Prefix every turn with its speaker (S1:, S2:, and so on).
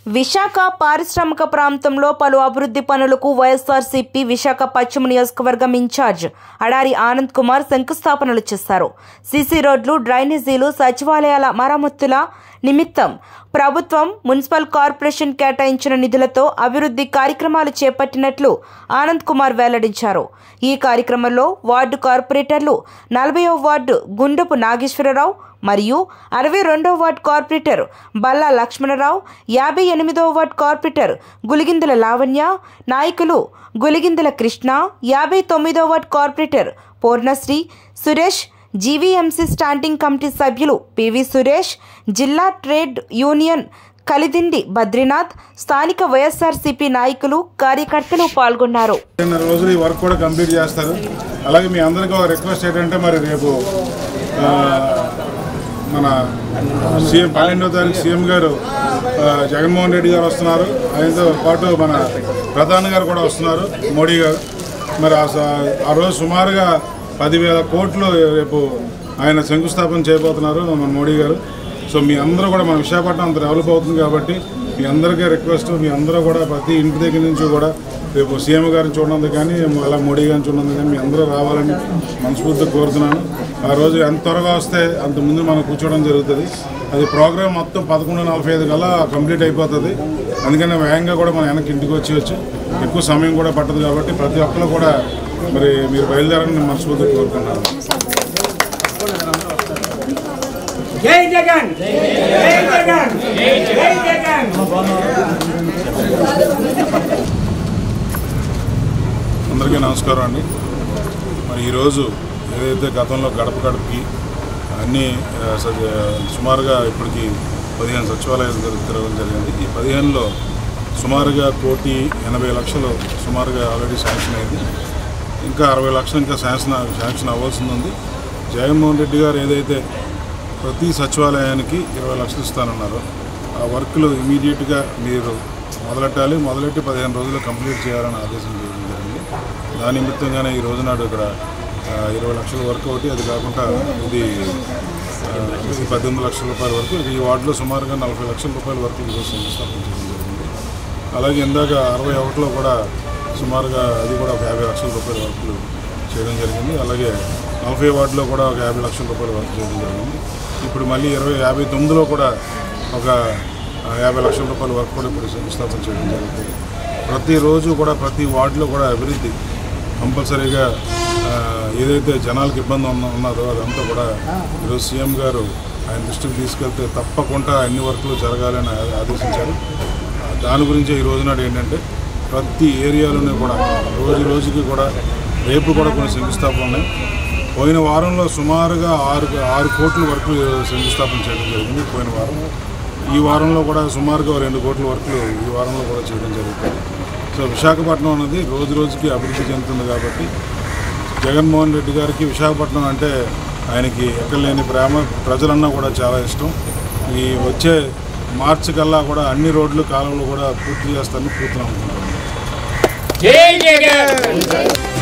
S1: విశాఖ పారిశ్రామిక ప్రాంతంలో పలు అభివృద్ధి పనులకు వైఎస్ఆర్సీపీ విశాఖ పశ్చిమ నియోజకవర్గం ఇన్ఛార్జ్ అడారి ఆనంద్ కుమార్ శంకుస్థాపనలు చేశారు. సీసీ రోడ్లు, డ్రైనేజీలు, సచివాలయాల మరమ్మతుల నిమిత్తం ప్రభుత్వం, మున్సిపల్ కార్పొరేషన్ కేటాయించిన నిధులతో అభివృద్ధి కార్యక్రమాలు చేపట్టినట్లు ఆనంద్ కుమార్ వెల్లడించారు. ఈ కార్యక్రమంలో వార్డు కార్పొరేటర్లు 40వ వార్డు గుండపు నాగేశ్వరరావు మరియు 62వ వార్డు కార్పొరేటర్ బల్లా లక్ష్మణరావు, 58వ వార్డు కార్పొరేటర్ గులిగిందల లావణ్య, నాయకులు గులిగిందల కృష్ణ, 59వ ward corporator Purnasri, Suresh, GVMC standing committee సభ్యులు పివి సురేష్, జిల్లా ట్రేడ్ యూనియన్ కలిదిండి బద్రీనాథ్, స్థానిక వైఎస్ఆర్సీపీ నాయకులు, కార్యకర్తలు పాల్గొన్నారు.
S2: రోజులు ఈ వర్క్ కూడా కంప్లీట్ చేస్తారు. అలాగే మీ అందరికీ ఒక రిక్వెస్ట్ ఏంటంటే, మరి రేపు మన సీఎం 12వ తారీఖు సీఎం గారు జగన్మోహన్ రెడ్డి గారు వస్తున్నారు. ఆయనతో పాటు మన ప్రధాని గారు కూడా వస్తున్నారు, మోడీ గారు. మరి ఆ రోజు సుమారుగా 10,000 కోట్లు రేపు ఆయన శంకుస్థాపన చేయబోతున్నారు మన మోడీ గారు. సో మీ అందరూ కూడా మన విశాఖపట్నం అంత డెవలప్ అవుతుంది కాబట్టి మీ అందరికీ రిక్వెస్ట్, మీ అందరూ కూడా ప్రతి ఇంటి దగ్గర నుంచి కూడా రేపు సీఎం గారిని చూడడానికి కానీ అలా మోడీ గారిని చూడడానికి కానీ మీ అందరూ రావాలని మనస్ఫూర్తిగా కోరుతున్నాను. ఆ రోజు ఎంత త్వరగా వస్తే అంత ముందు మనం కూర్చోవడం జరుగుతుంది. అది ప్రోగ్రామ్ మొత్తం 11:45 కల్లా కంప్లీట్ అయిపోతుంది. అందుకని వేగంగా కూడా మనం వెనక్కి ఇంటికి వచ్చేయచ్చు. ఎక్కువ సమయం కూడా పట్టదు కాబట్టి ప్రతి ఒక్కరు కూడా మరి మీరు బయలుదేరాలని మనస్ఫూర్తిగా కోరుకుంటున్నాను.
S3: జై జగన్, జై జగన్, జై జగన్.
S2: అందరికీ నమస్కారం అండి. మరి ఈరోజు ఏదైతే గతంలో గడప గడపకి అన్నీ సుమారుగా ఇప్పటికి 15 సచివాలయాలు తిరగడం జరిగింది. ఈ 15లో సుమారుగా 1,80,00,000 సుమారుగా ఆల్రెడీ శాంక్షన్ అయింది. ఇంకా 60 లక్షలు ఇంకా శాంక్షన్ అవ్వాల్సింది ఉంది. జగన్మోహన్ రెడ్డి గారు ఏదైతే ప్రతి సచివాలయానికి 20 లక్షలు ఇస్తానన్నారు, ఆ వర్క్లు ఇమీడియట్గా మీరు మొదలెట్టి 15 రోజుల్లో కంప్లీట్ చేయాలని ఆదేశం చేయడం జరిగింది. దాని నిమిత్తంగానే ఈ రోజునాడు ఇక్కడ 20 లక్షల వర్క్ ఒకటి, అది కాకుండా ఇది 18 లక్షల రూపాయల వరకు, ఈ వార్డులో సుమారుగా 40 లక్షల రూపాయల వరకు ఈరోజు శంకుస్థాపన చేయడం జరిగింది. అలాగే ఇందాక 61లో కూడా సుమారుగా అది కూడా ఒక 50 లక్షల రూపాయల వర్కులు చేయడం జరిగింది. అలాగే 40 వార్డులో కూడా ఒక 50 లక్షల రూపాయల వర్క్ చేయడం జరిగింది. ఇప్పుడు మళ్ళీ 59లో కూడా ఒక 50 లక్షల రూపాయల వర్క్ కూడా ఇప్పుడు శంకుస్థాపన చేయడం జరుగుతుంది. ప్రతిరోజు కూడా ప్రతి వార్డులో కూడా అభివృద్ధి కంపల్సరీగా ఏదైతే జనాలకు ఇబ్బంది ఉన్నదో అదంతా కూడా ఈరోజు సీఎం గారు ఆయన దృష్టికి తీసుకెళ్తే తప్పకుండా అన్ని వర్కులు జరగాలని ఆదేశించారు. దాని గురించి ఈ రోజునాడు ఏంటంటే ప్రతి ఏరియాలోనే కూడా రోజుకి కూడా రేపు కూడా కొన్ని శంకుస్థాపన ఉన్నాయి. పోయిన వారంలో సుమారుగా 6 కోట్ల వరకు శంకుస్థాపన చేయడం జరిగింది పోయిన వారం. ఈ వారంలో కూడా సుమారుగా 2 కోట్ల వర్కులు ఈ వారంలో కూడా చేయడం జరుగుతుంది. సో విశాఖపట్నం అనేది రోజుకి అభివృద్ధి చెందుతుంది కాబట్టి జగన్మోహన్ రెడ్డి గారికి విశాఖపట్నం అంటే ఆయనకి ఎక్కడలేని ప్రేమ, ప్రజలన్నా కూడా చాలా ఇష్టం. ఈ వచ్చే మార్చి కల్లా కూడా అన్ని రోడ్లు, కాలువలు కూడా పూర్తి చేస్తారని పూర్తి నమ్ముకుంటున్నాను.
S3: జై జగన్.